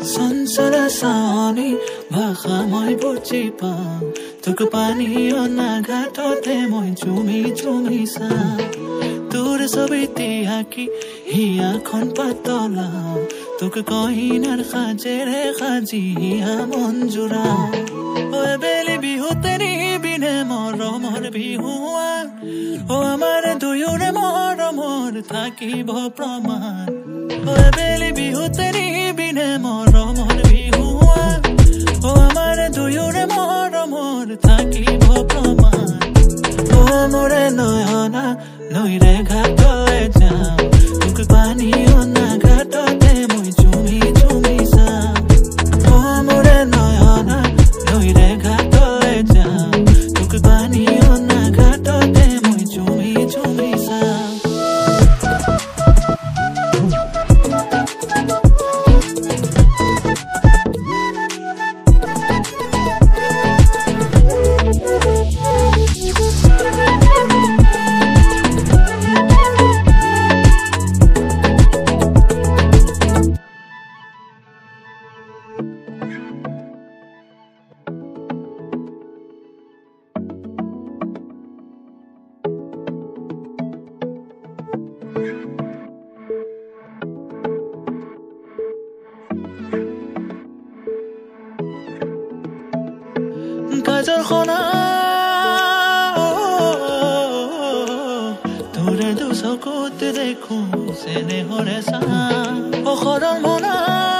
চঞ্চলা চাৱনি ভাষা মই বুজি পাওঁ তোক পানী অনা ঘাটতে মই চুমি চুমি চাওঁ তোৰ ছবিতে আঁকি হিয়াখন পাতলাও তোক কহিনাৰ সাজেৰে সাজি মন জোৰাও ঐ বেলি বিহুতে নিবিনে মৰমৰ বিহুৱান ও আমাৰ দুয়োৰে মৰমৰ থাকিব প্ৰমাণ ঐ বেলি বিহুতে নিবিনে মৰমৰ বিহুৱান ও আমাৰ দুয়োৰে মৰমৰ থাকিব প্ৰমাণ ও মোৰে নয়না নৈৰে ঘাটলৈ যাওঁ তোক পানী অনা ঘাটতে মই চুমি চুমি চাওঁ ও মোৰে নয়না নৈৰে ঘাটলৈ যাওঁ তোক পানী অনা ঘাটতে মই চুমি চুমি চাওঁ কাজলখনা তোৰে দুচকুত দেখো চেনেহৰে চাওঁ অসৰল মনা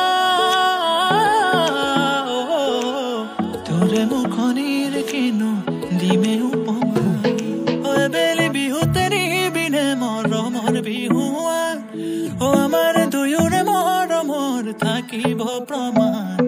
তোৰে মুখনিৰ কিনো দিমে উপমা ঐ বেলি বিহুতে নিবিনে মৰমৰ বিহুৱান ও আমাৰ দুয়োৰে মৰমৰ থাকিব প্ৰমাণ